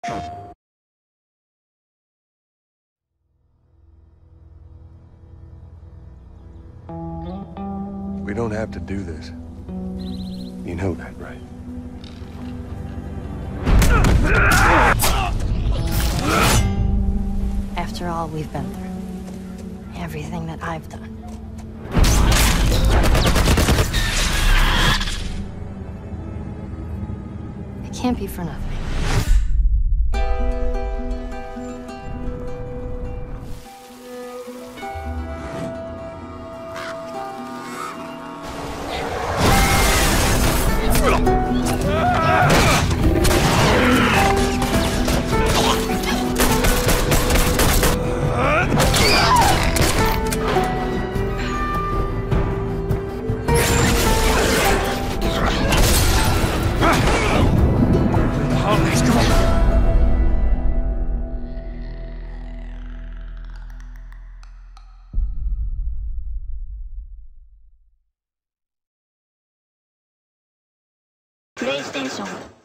We don't have to do this. You know that, right? After all we've been through, everything that I've done. It can't be for nothing. PlayStation